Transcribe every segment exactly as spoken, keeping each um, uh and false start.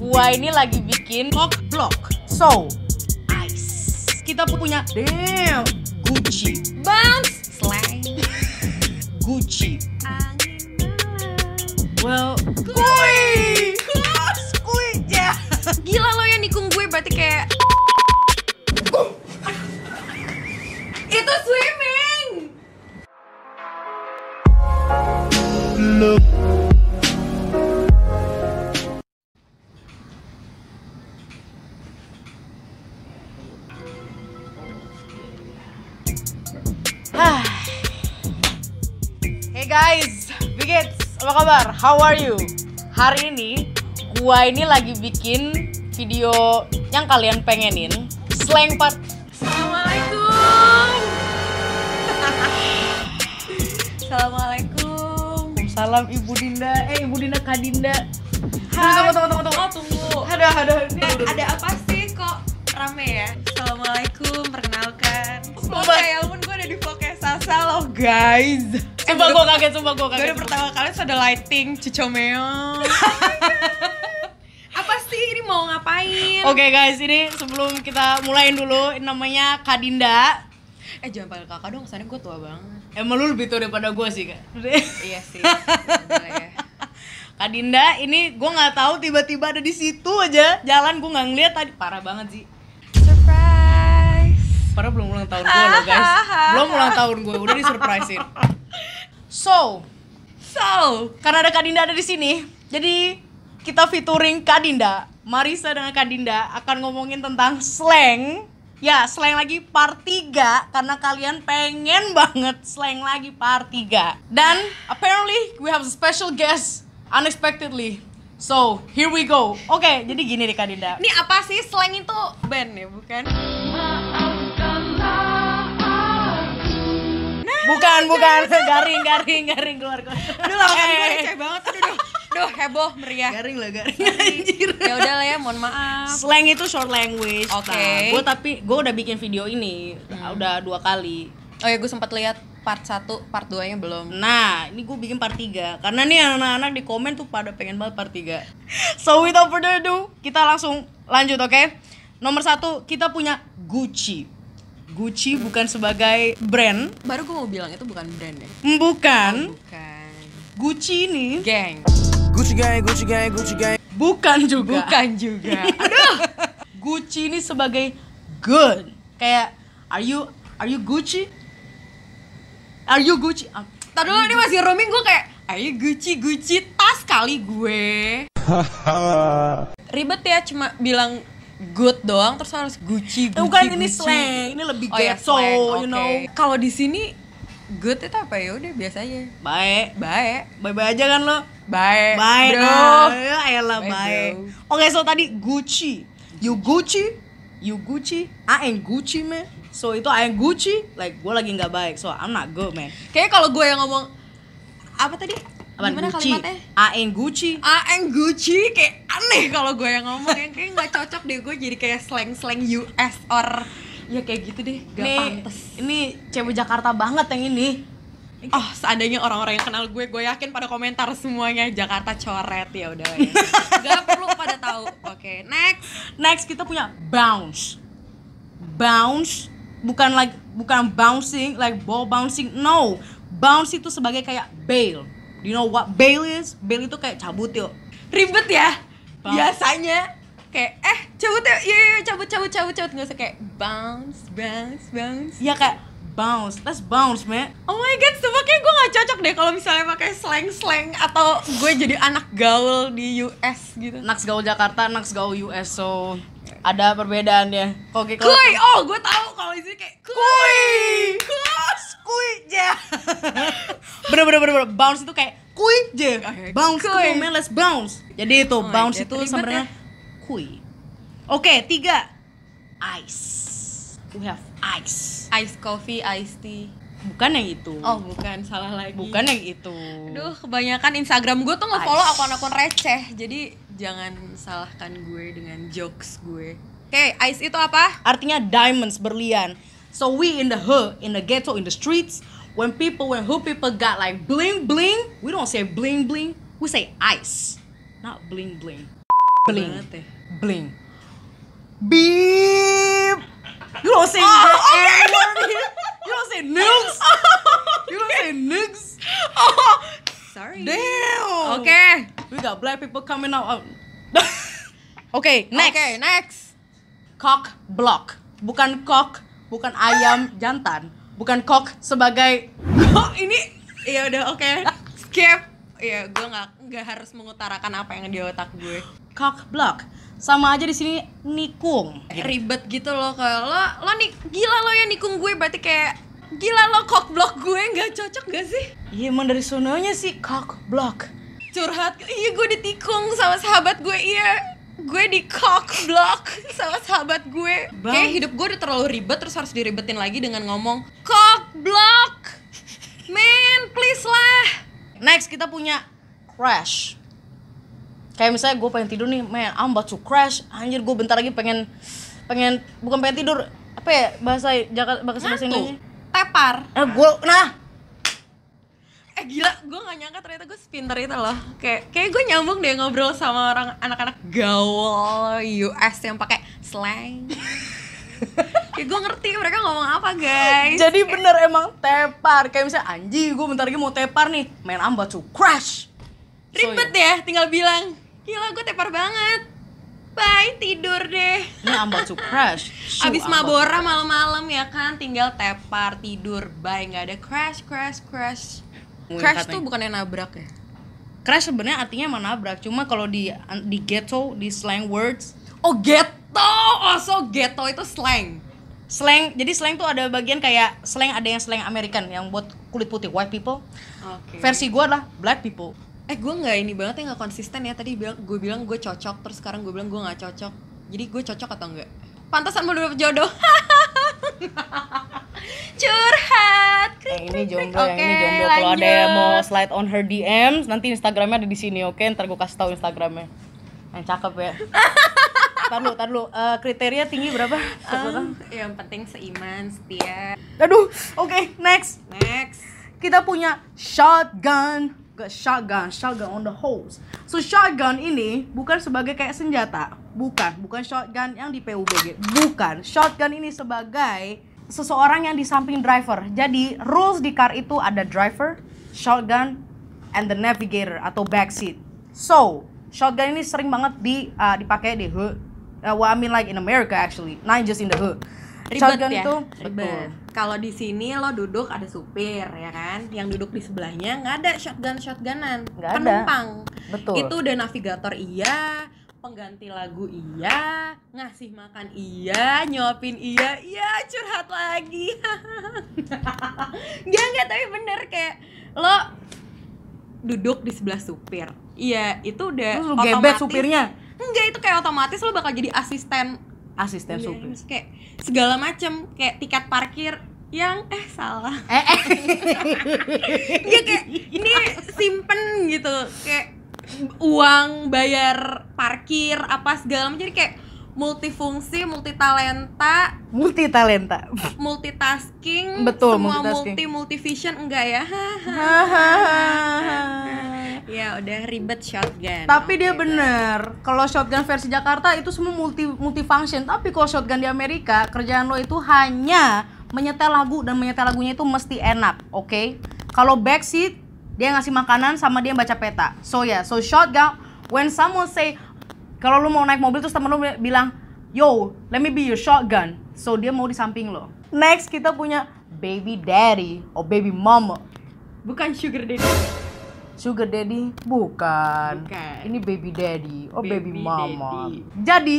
gua ini lagi bikin cock block. So, ice. Kita punya damn Gucci. Bounce. Slang. Gucci. Angin. Well, kuy. Kuy ya. Gila lo yang nikung gue berarti kayak itu swimming. Look. Hey guys, Bigits, apa kabar? How are you? Hari ini, gua ini lagi bikin video yang kalian pengenin, slang part. Assalamualaikum. Assalamualaikum. Salam Ibu Dinda, eh Ibu Dinda Kak Dinda. Hai. Tunggu, tunggu, tunggu, tunggu. Oh tunggu. Ada, ada. Eh, ada apa sih kok rame ya? Assalamualaikum, perkenalkan. Sumpah. Oke, ya ampun gue ada di vlognya Sasa loh guys. Sumpah gua kaget, sumpah gua Gue kaget. udah pertama kali ada lighting Cicomeo. Apa sih ini mau ngapain? Oke guys, ini sebelum kita mulain dulu, ini namanya Kak Dinda. Eh jangan panggil kakak dong, kesannya gue tua banget. Emang lu lebih tua daripada gua sih, Kak. Iya sih. Udah ya. Kak Dinda, ini gue nggak tahu tiba-tiba ada di situ aja jalan, gue nggak ngeliat tadi, parah banget sih. Surprise. Padahal belum ulang tahun gue loh guys, belum ulang tahun gue udah di surprisein. So, So, karena ada Kak Dinda ada di sini, jadi kita featuring Kak Dinda, Marisa dengan Kak Dinda akan ngomongin tentang slang. Ya, slang lagi part tiga karena kalian pengen banget slang lagi part tiga. Dan apparently we have a special guest unexpectedly. So, here we go. Oke, jadi gini nih Kak Dinda. ini apa sih slang itu? Band ya, bukan? Bukan, bukan. Garing, garing, garing keluar keluar. Aduh, lawakan gue Eh, receh banget. Aduh, duh, duh, heboh, meriah. Garing lah, garing. Anjir. Ya udah lah ya, mohon maaf. Slang itu short language. Oke. Nah, gue tapi gue udah bikin video ini Hmm. udah dua kali. Oh ya, gue sempat lihat part satu, part dua nya belum. Nah, ini gue bikin part tiga karena nih anak-anak di komen tuh pada pengen banget part tiga. So without further ado, kita langsung lanjut, oke? Nomor satu, kita punya Gucci. Gucci bukan sebagai brand, Baru gue mau bilang itu bukan brand ya? bukan. Oh, bukan. Gucci ini Gang. Gucci gang, Gucci gang, Gucci gang. bukan juga. Bukan juga. Gucci ini sebagai good. Kayak are you are you Gucci? Are you Gucci? Ah, Tadi dulu ini masih roaming, gue kayak ayo Gucci, Gucci, tas kali gue. Ribet ya cuma bilang good doang terus harus Gucci, Gucci. bukan ini Gucci. slang, ini lebih Oh ya, ghetto, slang, you oke. know. Kalau di sini good itu apa ya? Udah biasa aja. Baik, Baik. bye-bye aja kan lo. Baik. Baik, bro. nah, ya ayolah Bye, baik. bro. Oke, so tadi Gucci, you Gucci, you Gucci, I ain't Gucci man. So itu I ain't Gucci, like gue lagi nggak baik, so I'm not good man. Kayaknya kalau gue yang ngomong apa tadi? Apaan, Gimana Gucci? kalimatnya? I ain't Gucci. A N Gucci kayak aneh kalau gue yang ngomong, yang kayak nggak cocok deh, gue jadi kayak slang-slang U S or ya kayak gitu deh, gak Ini, pantes. ini cewek Jakarta banget yang ini. Oh, seandainya orang-orang yang kenal gue, gue yakin pada komentar semuanya Jakarta coret, ya udah ya. Gak perlu pada tahu. Oke, next. Next kita punya bounce. Bounce bukan like bukan bouncing like ball bouncing. No. Bounce itu sebagai kayak bail. Do you know what bail is? Bail itu kayak cabut yuk. Ribet ya. Bounce. Biasanya kayak eh cabut ya, iya iya cabut cabut cabut cabut nggak usah kayak bounce bounce bounce. Ya kayak bounce. Let's bounce, man. Oh my god, sumpah kayak gue gak cocok deh kalau misalnya pakai slang-slang atau gue jadi anak gaul di U S gitu. Naks gaul Jakarta, naks gaul U S, so ada perbedaannya. Oke, kalau Kuy, oh gue tahu kalau di sini kayak kuy. kuy ja. bener bener bener bener. Bounce itu kayak kuy je. Oke, Bounce, kuy. come on man, let's bounce. Jadi itu Oh my bounce God, itu ribet sebenarnya ya. kuy. Oke, tiga. Ice. We have ice. Ice coffee, iced tea. Bukan yang itu. Oh bukan, salah lagi. Bukan yang itu. Aduh, kebanyakan Instagram gue tuh nge-follow akun-akun receh. Jadi jangan salahkan gue dengan jokes gue. Oke, ice itu apa? Artinya diamonds, berlian. So we in the hood, in the ghetto, in the streets, when people, when hood people got like bling bling, we don't say bling bling, we say ice, not bling bling. Bling. banget ya. Bling. Beep. You don't say Oh, the okay. N word here. You don't say nukes. You don't say nukes. Oh, sorry. Damn. Oke. We got black people coming out. Oke, next. Oke, next. Cock block. Bukan cock, bukan ayam jantan. Bukan cock sebagai Oh, ini ya udah oke. Skip. Ya, gue nggak nggak harus mengutarakan apa yang di otak gue. cock block. Sama aja di sini nikung. Ribet gitu loh, kalau lo lo nih gila lo yang nikung gue, berarti kayak gila lo cock block gue, nggak cocok gak sih? Iya, emang dari sononya sih cock block. Curhat, iya gue ditikung sama sahabat gue, iya gue di cock block sama sahabat gue. Bang. Kayak hidup gue udah terlalu ribet, terus harus diribetin lagi dengan ngomong cock block. Man, please lah. Next kita punya crash. Kayak misalnya gue pengen tidur nih, man, I'm about to crash. Anjir, gue bentar lagi pengen pengen bukan pengen tidur, apa ya bahasa Jakarta, bahasa bahasa Ngantuk. Indonesia? Tepar. Eh, gue nah Eh gila, gue gak nyangka ternyata gue sepinter itu loh. Kayak kayak gue nyambung deh ngobrol sama orang anak-anak gaul U S yang pakai slang. Kayak gue ngerti mereka ngomong apa, guys. jadi bener emang tepar. Kayak misalnya anjing, gue bentar lagi mau tepar nih, man, I'm about to crash. So, Ribet ya. ya, tinggal bilang, gila gue tepar banget. Bye, tidur deh. Ini I'm about to crash. Shoot, Abis I'm about to Mabora crash. malam-malam ya kan, tinggal tepar, tidur, bye, nggak ada crash, crash, crash. Mungkin Crash katanya. tuh bukannya nabrak ya? Crash sebenarnya artinya emang nabrak, cuma kalau di di ghetto, di slang words, Oh ghetto, oh so ghetto itu slang. slang. Jadi slang tuh ada bagian kayak slang, ada yang slang American yang buat kulit putih, white people. Oke. Versi gue adalah black people. Eh gue nggak ini banget ya, nggak konsisten ya. Tadi bilang gue bilang gue cocok, terus sekarang gue bilang gue nggak cocok. Jadi gue cocok atau enggak? Pantasan belum dapet jodoh. Curhat. Yang ini jomblo, Oke, yang ini jomblo. Kalau ada yang mau lanjut. slide on her D Ms, nanti Instagramnya ada di sini, oke? Ntar gue kasih tahu Instagramnya. Yang cakep ya. Tar lu, tar lu. Eh, kriteria tinggi berapa? Um, yang penting seiman, setia. Aduh, oke, next. Next. Kita punya shotgun. Gak shotgun, shotgun on the hose. So shotgun ini bukan sebagai kayak senjata. Bukan, bukan shotgun yang di P U B G. Bukan, shotgun ini sebagai seseorang yang di samping driver. Jadi rules di car itu ada driver, shotgun, and the navigator atau backseat. So shotgun ini sering banget di uh, dipakai di hood. Uh, well, I mean like in America actually, not just in the hood. Ribet Shotgun ya? itu Ribet. betul. Kalau di sini lo duduk ada supir ya kan, yang duduk di sebelahnya nggak ada shotgun shotgunan, Nggak ada. penumpang. Betul. Itu udah navigator iya, pengganti lagu iya, ngasih makan iya, nyuapin iya, iya curhat lagi. Nggak nggak tapi bener kayak lo duduk di sebelah supir, iya itu udah Terus lu gebet otomatis- supirnya. Enggak, itu kayak otomatis lo bakal jadi asisten. Asisten Iya, supir. terus kayak segala macem, kayak tiket parkir yang eh salah. Eh, eh. Dia kayak ini simpen gitu, kayak uang bayar parkir apa segala macam, jadi kayak multifungsi, multitalenta, Multi talenta. multitasking, Betul, semua multitasking. multi multivision enggak ya? Ya udah ribet shotgun. Tapi dia Oke, bener, kalau shotgun versi Jakarta itu semua multi multifunction. Tapi kalau shotgun di Amerika, kerjaan lo itu hanya menyetel lagu, dan menyetel lagunya itu mesti enak, oke? Kalau backseat, dia ngasih makanan sama dia baca peta. So ya, yeah, so shotgun, when someone say, kalau lo mau naik mobil terus temen lo bilang, yo, let me be your shotgun. So dia mau di samping lo. Next kita punya baby daddy or baby mama. Bukan sugar daddy. Sugar daddy? Bukan. Bukan. Ini baby daddy. Oh, baby, Baby mama. daddy. Jadi,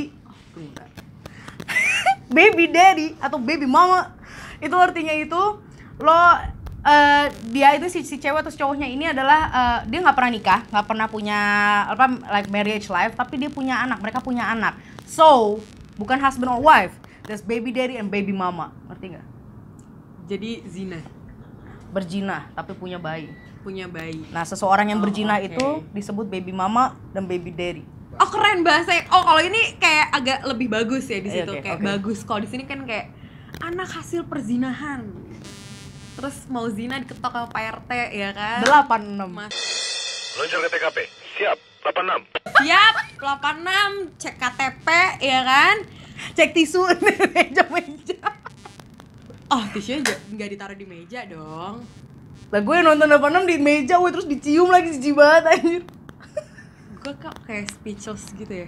baby daddy atau baby mama itu artinya itu lo uh, dia itu si, si cewek atau si cowoknya ini adalah uh, dia nggak pernah nikah, nggak pernah punya apa like marriage life, tapi dia punya anak, mereka punya anak. So, bukan husband or wife. There's baby daddy and baby mama. Ngerti nggak? Jadi zina, Berjinah tapi punya bayi. punya bayi. Nah, seseorang yang Oh, berjinah oke. itu disebut baby mama dan baby daddy. Oh keren bahasa. Oh kalau ini kayak agak lebih bagus ya di Iya, situ, oke, kayak oke. bagus. Kalau di sini kan kayak anak hasil perzinahan. Terus mau zina diketok sama Pak R T ya kan? delapan enam. Mas. Meluncur ke T K P. Siap. delapan enam. Siap, delapan enam, cek K T P, ya kan? Cek tisu di meja-meja. Oh, tisunya j- nggak ditaruh di meja dong. Lah gue nonton delapan enam di meja, gue terus dicium lagi, jijik banget anjir. Gue kok kayak speechless gitu ya.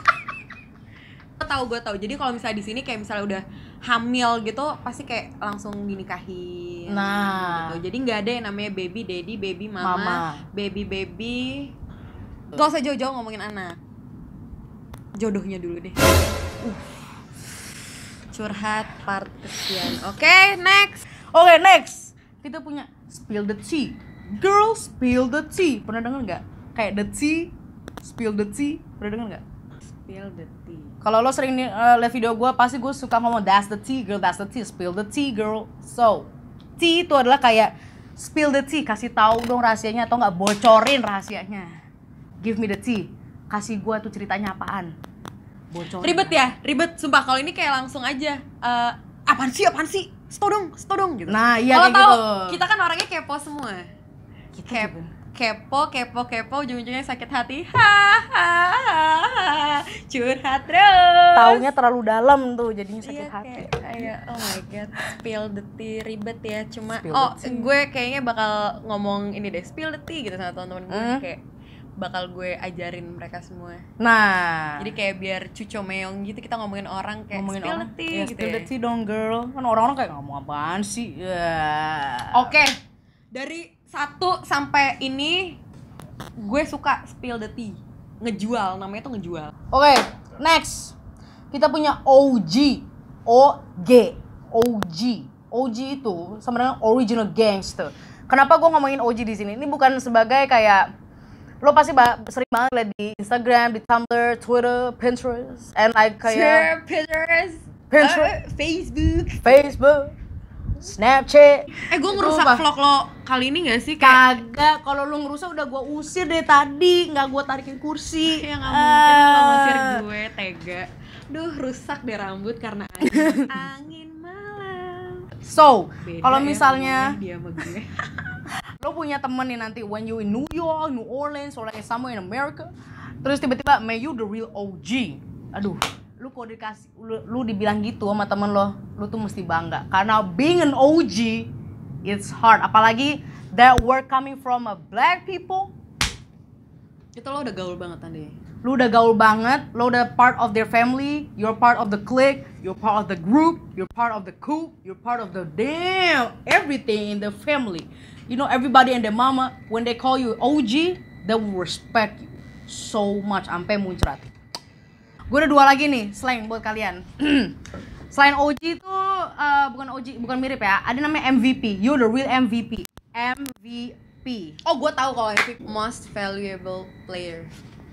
Gue tahu, gue tahu. Jadi kalau misalnya di sini kayak misalnya udah hamil gitu, pasti kayak langsung dinikahin. Nah. Gitu. Jadi nggak ada yang namanya baby daddy, baby mama, Mama. baby baby. Gak usah jauh-jauh ngomongin anak. Jodohnya dulu deh. Uh. Curhat part kesekian. Oke, okay, next. Oke, okay, next. Kita punya spill the tea. Girl, spill the tea. Pernah denger nggak? Kayak the tea, spill the tea. Pernah denger nggak? Spill the tea. Kalau lo sering uh, lihat video gue, pasti gue suka ngomong that's the tea, girl, that's the tea, spill the tea, girl. So, tea itu adalah kayak spill the tea, kasih tahu dong rahasianya atau nggak, bocorin rahasianya. Give me the tea. Kasih gue tuh ceritanya apaan. Bocorin. Ribet ya, ribet. Sumpah kalau ini kayak langsung aja. Uh, apaan sih, apaan sih? Sto dong, sto dong gitu. Nah, iya kalau kayak tahu, gitu. kita kan orangnya kepo semua. Kita Kep, juga. kepo, kepo, kepo, ujung-ujungnya sakit hati. Hahaha, curhat terus. Taunya terlalu dalam tuh, jadinya sakit Iya, hati. kayak, kayak, oh my god, spill the tea, ribet ya. Cuma, Spill oh the tea. gue kayaknya bakal ngomong ini deh, spill the tea gitu sama teman-teman gue. Hmm. Kayak bakal gue ajarin mereka semua. Nah, Jadi kayak biar cuco meong gitu, kita ngomongin orang kayak ngomongin spill orang, the tea ya, gitu spill ya. the tea dong girl. Kan orang-orang kayak ngomong apaan sih? Ya. Oke, dari satu sampai ini gue suka spill the tea. Ngejual, namanya tuh ngejual. Oke, next. Kita punya O G. O G. O G. O G itu sama dengan original gangster. Kenapa gue ngomongin O G di sini? Ini bukan sebagai kayak lo pasti ba- sering banget lihat di Instagram, di Tumblr, Twitter, Pinterest, and like kayak Pinterest, Pinterest, uh, Facebook. Facebook, Snapchat. Eh, gue ngerusak Sumpah. vlog lo kali ini gak sih? Kayak Kagak, kalau lu ngerusak udah gue usir dari tadi, nggak gue tarikin kursi. ya gak mungkin lo ngusir Ah. gue, tega. Duh, rusak deh rambut karena angin, angin malam. So, Beda kalau ya misalnya ngomongnya dia sama gue. lo punya temen nih nanti when you in New York, New Orleans, or like somewhere in America, terus tiba-tiba may you the real O G. Aduh, lu kalau dikasih, lu, lu dibilang gitu sama temen lo, lu tuh mesti bangga. Karena being an O G, it's hard. Apalagi that word coming from a black people. Itu lo udah gaul banget tadi. Lu udah gaul banget, lu udah part of their family, you're part of the clique, you're part of the group, you're part of the coop, you're part of the damn everything in the family. You know, everybody and their mama, when they call you O G, they will respect you so much, sampai muncrat. Gue ada dua lagi nih, slang buat kalian. Selain O G itu uh, bukan O G, bukan mirip ya. Ada namanya M V P. You're the real M V P. M V P. Oh, gue tahu kalau M V P most valuable player.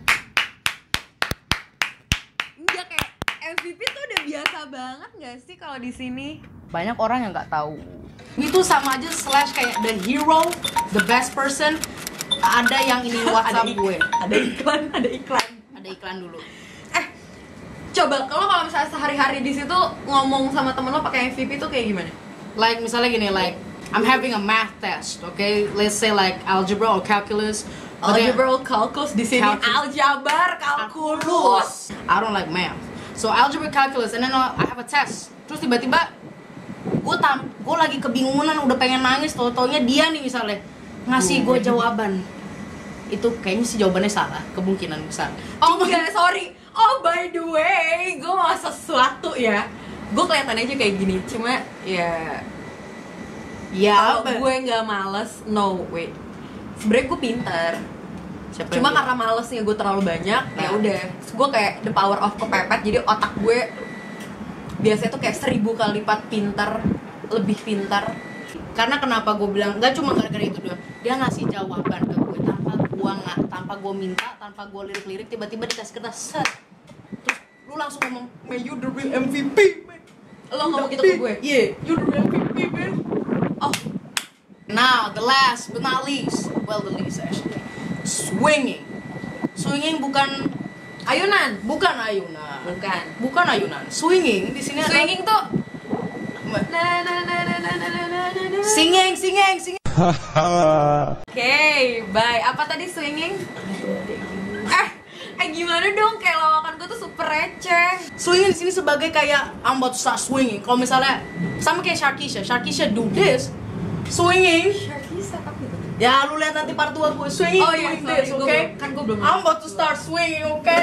Enggak, kayak M V P tuh udah biasa banget nggak sih kalau di sini? Banyak orang yang nggak tahu. Itu sama aja slash kayak the hero, the best person. Ada yang ini WhatsApp ik- gue. Ada iklan, ada iklan. Ada iklan dulu. Eh, coba kalau kalau misalnya sehari-hari di situ ngomong sama temen lo pakai M V P tuh kayak gimana? Like misalnya gini, like I'm having a math test, okay? Let's say like algebra or calculus. But then- Algebra, calculus di sini. Calculus. Aljabar, kalkulus. I don't like math. So algebra, calculus, and then uh, I have a test. Terus tiba-tiba gue tam, gue lagi kebingungan, udah pengen nangis, tau-taunya dia nih misalnya ngasih gue jawaban. Itu kayaknya sih jawabannya salah, kemungkinan besar. Oh enggak, sorry. Oh by the way, gue mau sesuatu ya. Gue kelihatannya aja kayak gini, cuma ya Ya, kalau apa? gue nggak males, no wait. Sebenernya gue pinter, Siapa cuma yang karena malesnya gue terlalu banyak, ya Nah. udah. Gue kayak the power of kepepet, jadi otak gue biasanya tuh kayak seribu kali lipat pintar, lebih pintar. Karena kenapa gue bilang nggak cuma gara-gara itu doang, dia ngasih jawaban ke gue tanpa gue nggak, tanpa gue minta, tanpa gue lirik-lirik, tiba-tiba dikasih kertas set, terus lu langsung ngomong, man you the real M V P, man. Lo ngomong gitu ke gue? Yeah, you the real M V P, man. Oh, Now the last but not least, well the least actually, swinging. Swinging bukan ayunan? bukan ayunan, Bukan. bukan ayunan. Swinging di sini adalah Swinging tuh na na na na na na na na na. singing, singing, singing. Oke, bye. Apa tadi swinging? Eh, Eh gimana dong, kayak lawakan gue tuh super receh. Swinging di sini sebagai kayak I'm about to start swinging. Kalau misalnya sama kayak Sharkisha, Sharkisha do this, swinging. Sharkisha apa itu? Ya lu lihat nanti part dua gue swinging Oh iya, doing sorry, this, gua oke? belum- kan gua belum I'm about to start swinging, oke?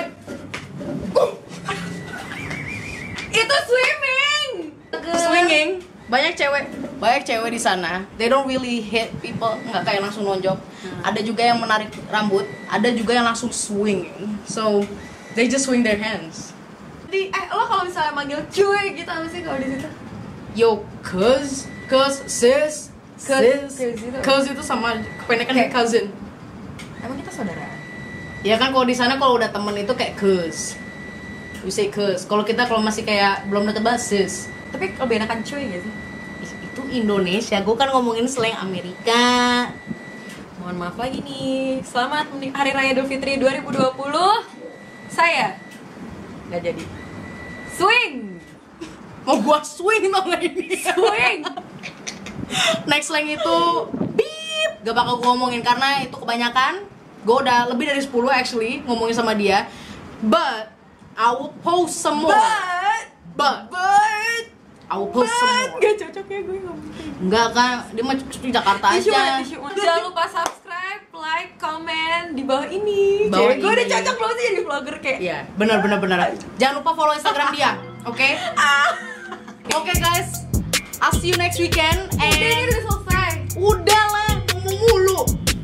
Itu swimming. Swinging. Banyak cewek, banyak cewek di sana. They don't really hit people, nggak kayak langsung nonjok. Hmm. Ada juga yang menarik rambut, ada juga yang langsung swinging. So they just swing their hands. Di, eh lo kalau misalnya manggil cuy gitu apa sih kalau di situ? Yo, cuz, cuz, sis, Cuz, sis, cuz itu. cuz itu sama kependekan dari Kayak- cousin. Emang kita saudara? Ya kan kalau di sana kalau udah temen itu kayak cuz. You say cuz. Kalau kita kalau masih kayak belum deket banget sis. Tapi lebih enakan cuy gak sih? Ih, itu Indonesia, gue kan ngomongin slang Amerika. Mohon maaf lagi nih. Selamat menik- Hari Raya Idul Fitri dua ribu dua puluh. Saya nggak jadi. Swing, Mau gua swing tau gak ini? swing. Next slang itu beep. Gak bakal gue ngomongin karena itu kebanyakan. Gue udah lebih dari sepuluh actually ngomongin sama dia. But I will post some more. But, But but, I will post some but, more. gak cocok ya gue ngomong. Enggak kan, dia mah di Jakarta Tisu aja. mana, tisu mana. Jangan lupa subscribe, like, comment di bawah ini. Bawah Gue udah ini. cocok belum sih jadi vlogger kayak. Iya, benar benar benar. Jangan lupa follow Instagram dia, oke? Oke guys, I'll see you next weekend. Udah, ini And udah selesai. udah lah, ngomong mulu.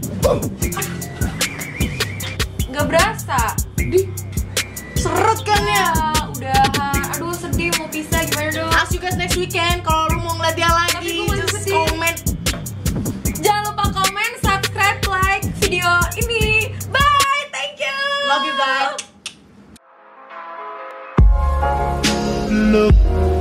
Nggak berasa. Di seret kan ya. Ya, udahan. Aduh sedih mau pisah gimana dong? I'll see you guys next weekend. Kalau lu mau ngeliat dia Tapi lagi, gua masih just sedih. comment. Jangan lupa komen, subscribe, like video ini. Bye, thank you. Love you guys. Look.